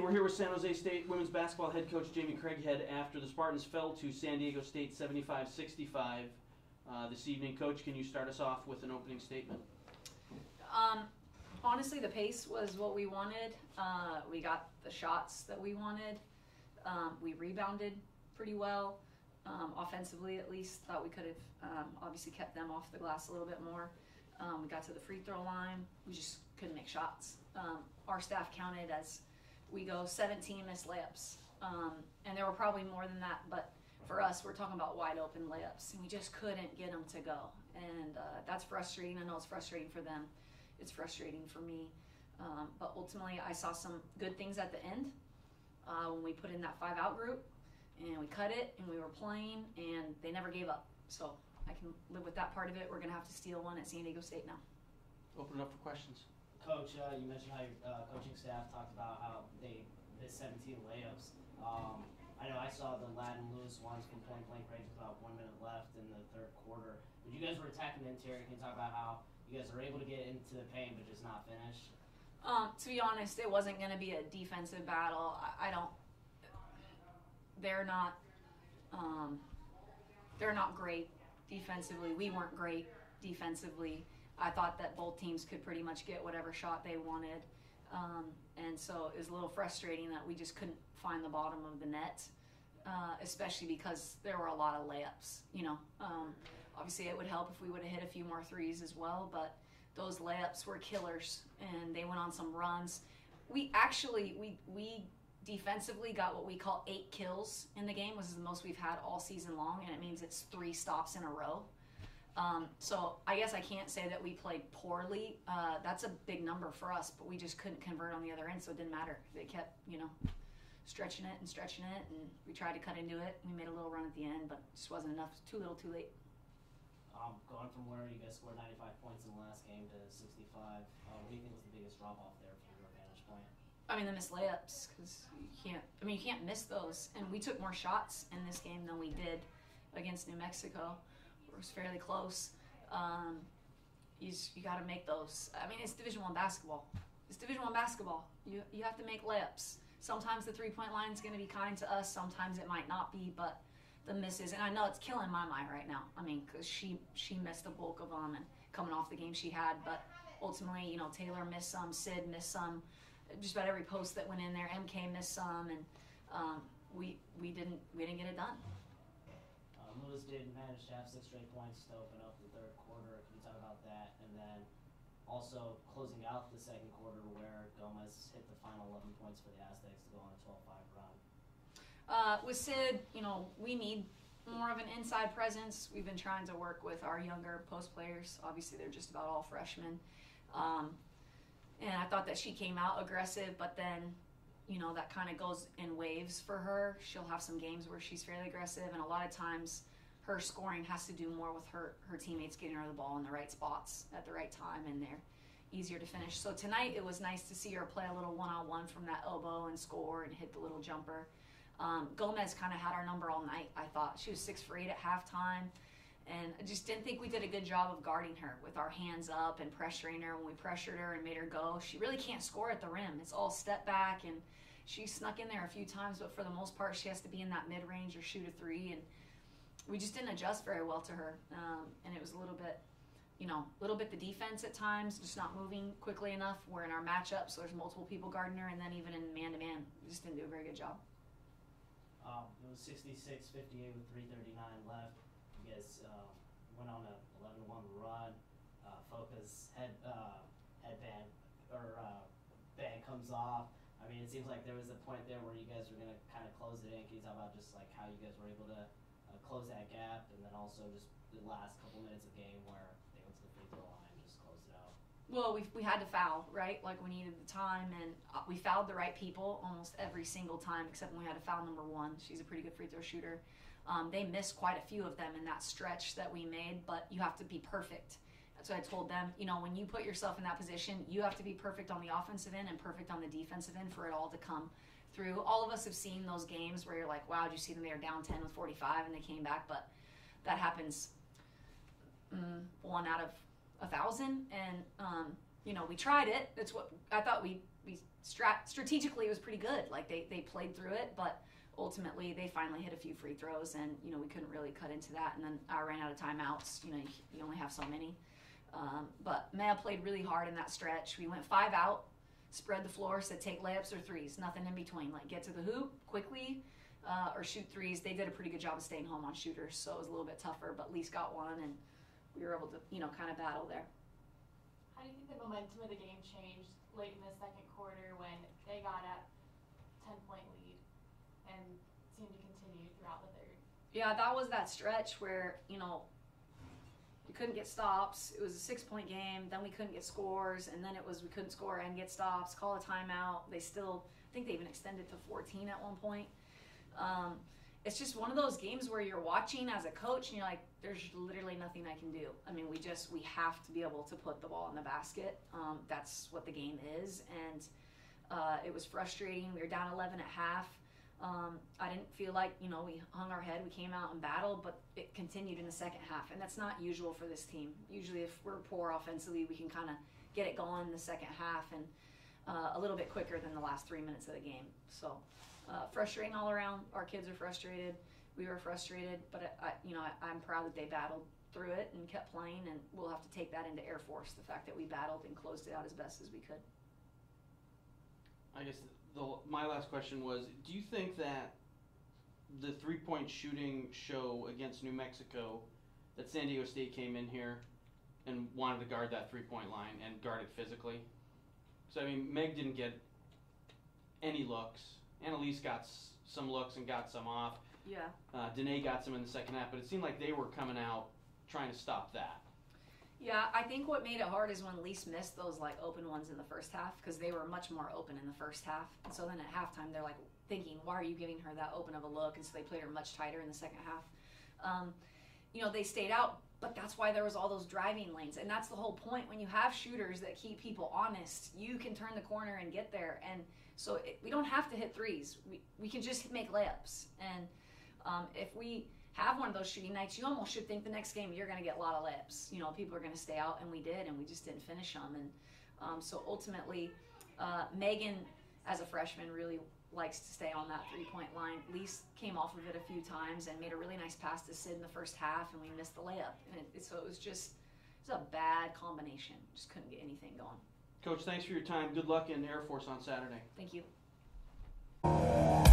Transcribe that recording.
we're here with San Jose State women's basketball head coach Jamie Craighead after the Spartans fell to San Diego State 75-65 this evening. Coach, can you start us off with an opening statement? Honestly, the pace was what we wanted. We got the shots that we wanted. We rebounded pretty well, offensively at least. Thought we could have obviously kept them off the glass a little bit more. We got to the free throw line. We just couldn't make shots. Our staff counted as we go 17 missed layups. And there were probably more than that, but for us, we're talking about wide open layups, and we just couldn't get them to go. And that's frustrating. I know it's frustrating for them. It's frustrating for me. But ultimately, I saw some good things at the end when we put in that 5-out group, and we cut it, and we were playing, and they never gave up. So I can live with that part of it. We're going to have to steal one at San Diego State now. Open it up for questions. Coach, you mentioned how your coaching staff talked about how they missed 17 layups. I know I saw the Latin Lewis ones from point-blank range with about 1 minute left in the third quarter. But you guys were attacking the interior. Can you talk about how you guys were able to get into the paint but just not finish? To be honest, it wasn't going to be a defensive battle. They're not great defensively. We weren't great defensively. I thought that both teams could pretty much get whatever shot they wanted. And so it was a little frustrating that we just couldn't find the bottom of the net, especially because there were a lot of layups. Obviously it would help if we would have hit a few more threes as well, but those layups were killers, and they went on some runs. We defensively got what we call 8 kills in the game, which is the most we've had all season long, and it means it's 3 stops in a row. So I guess I can't say that we played poorly. That's a big number for us, but we just couldn't convert on the other end, so it didn't matter. They kept, stretching it, and we tried to cut into it. We made a little run at the end, but it just wasn't enough. Too little, too late. Going from where you guys scored 95 points in the last game to 65, what do you think was the biggest drop-off there from your vantage point? I mean, the missed layups, because you can't miss those. And we took more shots in this game than we did against New Mexico. It was fairly close. You got to make those. I mean, it's Division I basketball. It's Division I basketball. You have to make layups. Sometimes the three-point line is going to be kind to us. Sometimes it might not be, but the misses, and I know it's killing my mind right now. I mean, because she missed the bulk of them, and coming off the game she had. But ultimately, Taylor missed some, Sid missed some. Just about every post that went in there, MK missed some, and we didn't get it done. Lewis did manage to have 6 straight points to open up the third quarter. Can you talk about that? And then also closing out the second quarter where Gomez hit the final 11 points for the Aztecs to go on a 12-5 run. With Sid, we need more of an inside presence. We've been trying to work with our younger post players. Obviously, they're just about all freshmen. And I thought that she came out aggressive, but then that kind of goes in waves for her. She'll have some games where she's fairly aggressive, and a lot of times her scoring has to do more with her teammates getting her the ball in the right spots at the right time, and they're easier to finish. So tonight it was nice to see her play a little one-on-one from that elbow and score and hit the little jumper. Gomez kind of had our number all night, I thought. She was 6 for 8 at halftime, and I just didn't think we did a good job of guarding her with our hands up and pressuring her. When we pressured her and made her go, she really can't score at the rim. It's all step back, and she snuck in there a few times, but for the most part she has to be in that mid-range or shoot a 3, and we just didn't adjust very well to her. And it was a little bit the defense at times, just not moving quickly enough. We're in our matchup, so there's multiple people guarding her, and then even in man-to-man, we just didn't do a very good job. It was 66-58 with 3:39 left. You guys went on a 11-1 run. Foca's headband or band comes off. I mean, it seems like there was a point there where you guys were going to kind of close it in. Can you talk about just like how you guys were able to close that gap, and then also just the last couple minutes of game where they went to the free throw line and just closed it out? Well, we had to foul, right? Like, we needed the time, and we fouled the right people almost every single time, except when we had to foul number 1. She's a pretty good free throw shooter. They missed quite a few of them in that stretch that we made, but you have to be perfect. That's what I told them. When you put yourself in that position, you have to be perfect on the offensive end and perfect on the defensive end for it all to come through. All of us have seen those games where you're like, wow, did you see them? They were down 10 with 45 and they came back, but that happens 1 out of 1,000. And, we tried it. That's what I thought we strategically it was pretty good. Like they played through it, but ultimately they finally hit a few free throws, and we couldn't really cut into that. And then I ran out of timeouts. You only have so many. But Maya played really hard in that stretch. We went 5 out, spread the floor, said take layups or threes, nothing in between. Like get to the hoop quickly or shoot threes. They did a pretty good job of staying home on shooters, so it was a little bit tougher, but at least got one, and we were able to kind of battle there. How do you think the momentum of the game changed late in the second quarter when they got a 10-point lead and seemed to continue throughout the third? Yeah, that was that stretch where, we couldn't get stops. It was a 6-point game. Then we couldn't get scores. And then it was we couldn't score and get stops, call a timeout. I think they even extended to 14 at one point. It's just one of those games where you're watching as a coach and you're like, there's literally nothing I can do. I mean, we have to be able to put the ball in the basket. That's what the game is. And it was frustrating. We were down 11 at half. I didn't feel like, we hung our head. We came out and battled, but it continued in the second half. And that's not usual for this team. Usually if we're poor offensively, we can kind of get it going in the second half and a little bit quicker than the last 3 minutes of the game. So frustrating all around. Our kids are frustrated. We were frustrated, but I'm proud that they battled through it and kept playing, and we'll have to take that into Air Force, the fact that we battled and closed it out as best as we could. I guess my last question was, do you think that the 3-point shooting show against New Mexico, that San Diego State came in here and wanted to guard that 3-point line and guard it physically? So, I mean, Meg didn't get any looks. Annalise got some looks and got some off. Yeah. Danae got some in the second half, but it seemed like they were coming out trying to stop that. Yeah, I think what made it hard is when Lise missed those open ones in the first half, because they were much more open in the first half. And so then at halftime they're thinking, why are you giving her that open of a look? And so they played her much tighter in the second half. They stayed out, but that's why there was all those driving lanes. And that's the whole point. When you have shooters that keep people honest, you can turn the corner and get there. And so we don't have to hit threes. We can just make layups. And if we have one of those shooting nights, you almost should think the next game you're going to get a lot of layups. People are going to stay out, and we did, and we just didn't finish them. And so ultimately, Megan, as a freshman, really likes to stay on that 3-point line. Lise came off of it a few times and made a really nice pass to Sid in the first half, and we missed the layup. And so it was a bad combination. Just couldn't get anything going. Coach, thanks for your time. Good luck in Air Force on Saturday. Thank you.